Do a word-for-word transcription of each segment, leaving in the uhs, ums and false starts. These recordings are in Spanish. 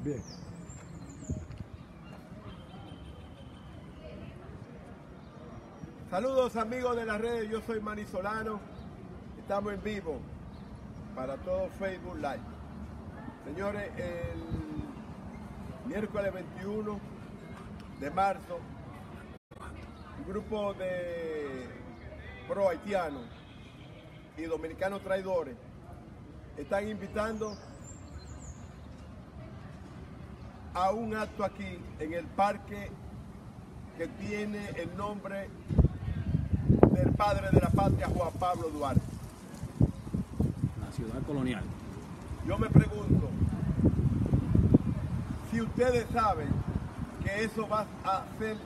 Bien. Saludos amigos de las redes, yo soy Manny Solano, estamos en vivo para todo Facebook Live. Señores, el miércoles veintiuno de marzo, un grupo de pro haitianos y dominicanos traidores están invitando a un acto aquí en el parque que tiene el nombre del padre de la patria, Juan Pablo Duarte. La ciudad colonial. Yo me pregunto, si ustedes saben que eso va a hacer,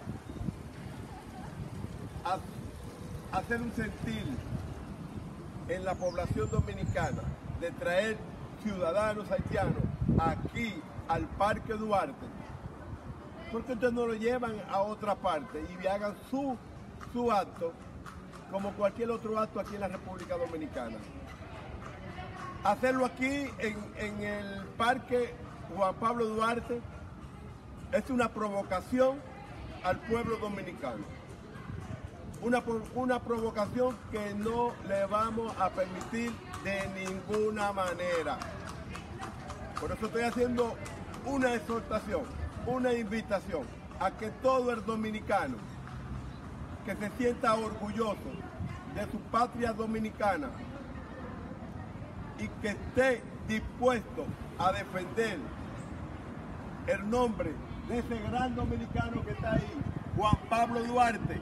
a, hacer un sentir en la población dominicana de traer ciudadanos haitianos aquí al Parque Duarte, ¿por qué ustedes no lo llevan a otra parte y hagan su, su acto como cualquier otro acto aquí en la República Dominicana? Hacerlo aquí en, en el Parque Juan Pablo Duarte es una provocación al pueblo dominicano. Una, una provocación que no le vamos a permitir de ninguna manera. Por eso estoy haciendo una exhortación, una invitación a que todo el dominicano que se sienta orgulloso de su patria dominicana y que esté dispuesto a defender el nombre de ese gran dominicano que está ahí, Juan Pablo Duarte.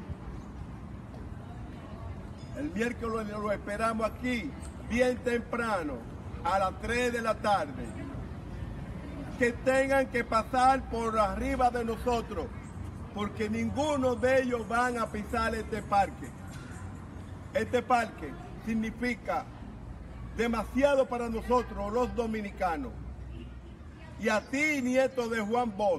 El miércoles lo esperamos aquí, bien temprano, a las tres de la tarde. Que tengan que pasar por arriba de nosotros, porque ninguno de ellos van a pisar este parque. Este parque significa demasiado para nosotros los dominicanos. Y a ti, nieto de Juan Bosch,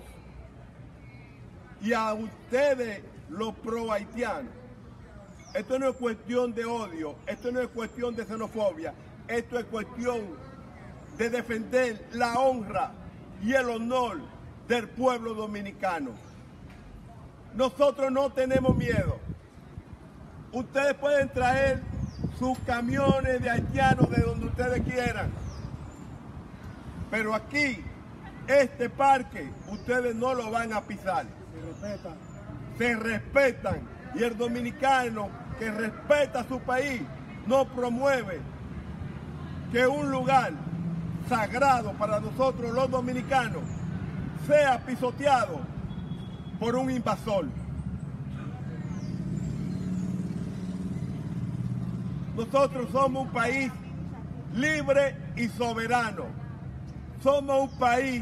y a ustedes los pro haitianos, esto no es cuestión de odio, esto no es cuestión de xenofobia, esto es cuestión de defender la honra y el honor del pueblo dominicano. Nosotros no tenemos miedo. Ustedes pueden traer sus camiones de haitianos de donde ustedes quieran, pero aquí, este parque, ustedes no lo van a pisar. Se respetan. Se respetan. Y el dominicano que respeta su país no promueve que un lugar sagrado para nosotros los dominicanos sea pisoteado por un invasor. Nosotros somos un país libre y soberano. Somos un país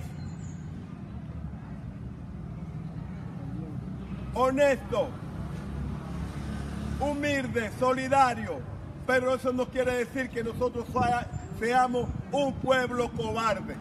honesto, humilde, solidario, pero eso no quiere decir que nosotros seamos un pueblo cobarde.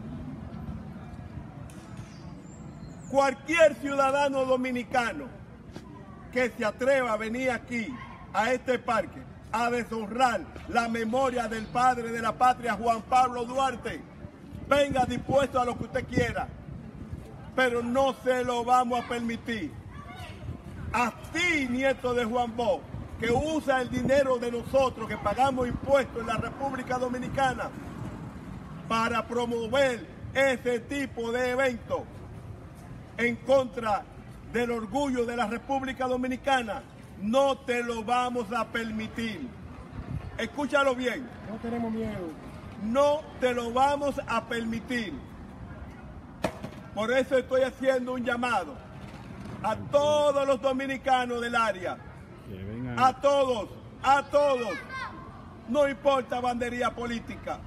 Cualquier ciudadano dominicano que se atreva a venir aquí, a este parque, a deshonrar la memoria del padre de la patria, Juan Pablo Duarte, venga dispuesto a lo que usted quiera, pero no se lo vamos a permitir. A ti, nieto de Juan Bosch, que usa el dinero de nosotros, que pagamos impuestos en la República Dominicana, para promover ese tipo de eventos en contra del orgullo de la República Dominicana, no te lo vamos a permitir. Escúchalo bien. No tenemos miedo. No te lo vamos a permitir. Por eso estoy haciendo un llamado a todos los dominicanos del área. A todos, a todos. No importa bandería política.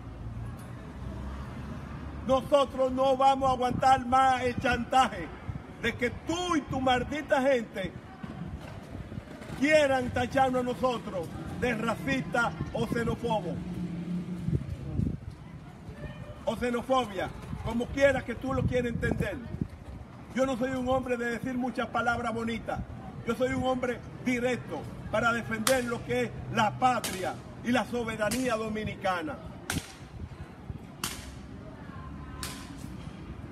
Nosotros no vamos a aguantar más el chantaje de que tú y tu maldita gente quieran tacharnos a nosotros de racistas o xenófobos. O xenofobia, como quiera que tú lo quieras entender. Yo no soy un hombre de decir muchas palabras bonitas. Yo soy un hombre directo para defender lo que es la patria y la soberanía dominicana.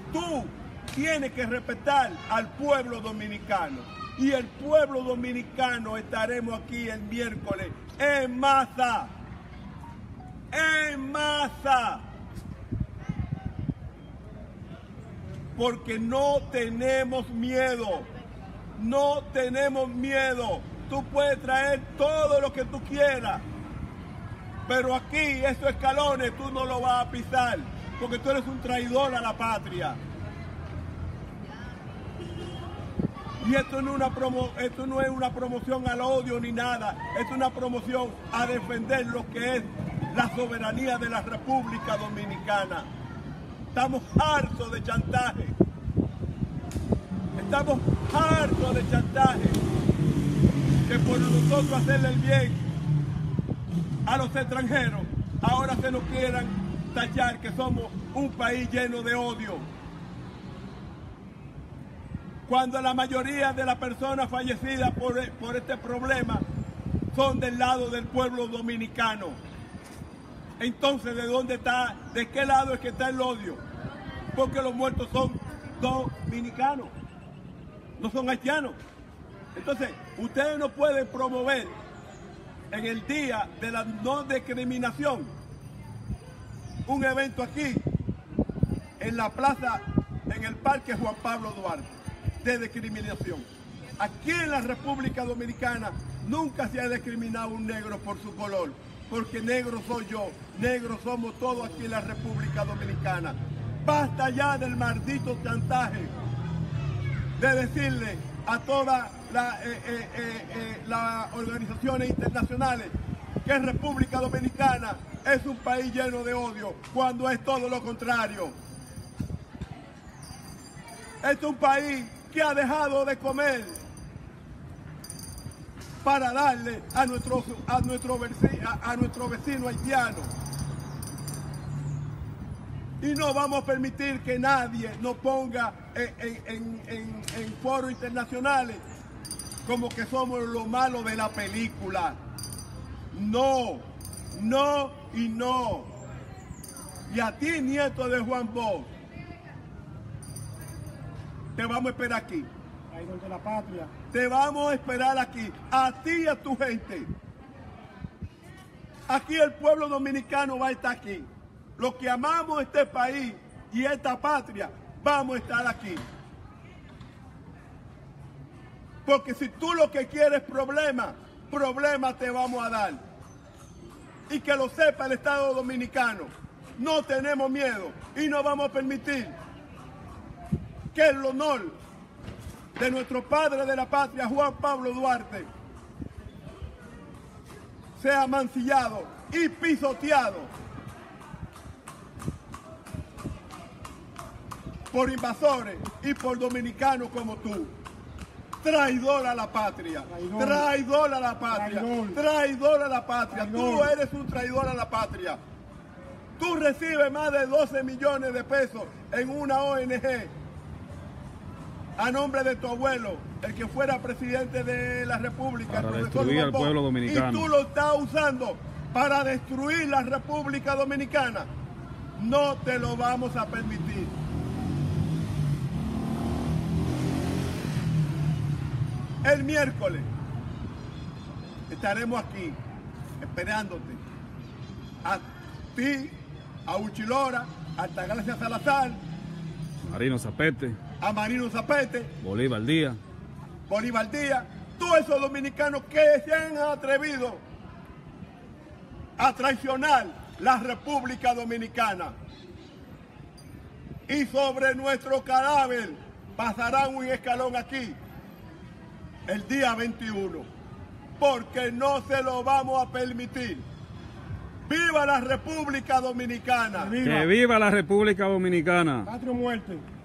tú tienes que respetar al pueblo dominicano. Y el pueblo dominicano estaremos aquí el miércoles en masa. En masa. Porque no tenemos miedo. No tenemos miedo. Tú puedes traer todo lo que tú quieras. Pero aquí, esos escalones, tú no lo vas a pisar. Porque tú eres un traidor a la patria. Y esto no, es una promo, esto no es una promoción al odio ni nada. Es una promoción a defender lo que es la soberanía de la República Dominicana. Estamos hartos de chantaje. Estamos hartos de chantaje. Que por nosotros hacerle el bien a los extranjeros, ahora se nos quieran tachar que somos un país lleno de odio. Cuando la mayoría de las personas fallecidas por, por este problema son del lado del pueblo dominicano. Entonces, ¿de dónde está? ¿De qué lado es que está el odio? Porque los muertos son dominicanos, no son haitianos. Entonces, ustedes no pueden promover en el día de la no discriminación un evento aquí, en la plaza, en el Parque Juan Pablo Duarte, de discriminación. Aquí en la República Dominicana nunca se ha discriminado un negro por su color, porque negro soy yo, negro somos todos aquí en la República Dominicana. Basta ya del maldito chantaje de decirle a todas la, eh, eh, eh, eh, las organizaciones internacionales que República Dominicana es un país lleno de odio, cuando es todo lo contrario. Es un país que ha dejado de comer para darle a nuestro, a nuestro, vecino, a, a nuestro vecino haitiano. Y no vamos a permitir que nadie nos ponga en, en, en, en foros internacionales como que somos lo malo de la película. No, no y no. Y a ti, nieto de Juan Bosch, te vamos a esperar aquí. Ahí donde la patria. Te vamos a esperar aquí, a ti y a tu gente. Aquí el pueblo dominicano va a estar aquí. Los que amamos este país y esta patria, vamos a estar aquí. Porque si tú lo que quieres es problemas, problemas te vamos a dar. Y que lo sepa el Estado Dominicano. No tenemos miedo y no vamos a permitir que el honor de nuestro padre de la patria, Juan Pablo Duarte, sea mancillado y pisoteado por invasores y por dominicanos como tú. Traidor a la patria, traidor, traidor a la patria, traidor, traidor a la patria. Traidor. Tú eres un traidor a la patria. Tú recibes más de doce millones de pesos en una O N G a nombre de tu abuelo, el que fuera presidente de la República, para destruir al pueblo dominicano. Y tú lo estás usando para destruir la República Dominicana. No te lo vamos a permitir. El miércoles estaremos aquí esperándote. A ti, a Uchilora, a Altagracia Salazar, Marino Zapete, a Marino Zapete, Bolívar Díaz, Bolívar Díaz, todos esos dominicanos que se han atrevido a traicionar la República Dominicana. Y sobre nuestro cadáver pasarán un escalón aquí el día veintiuno, porque no se lo vamos a permitir. ¡Viva la República Dominicana! ¡Que viva la República Dominicana! ¡Patria o muerte!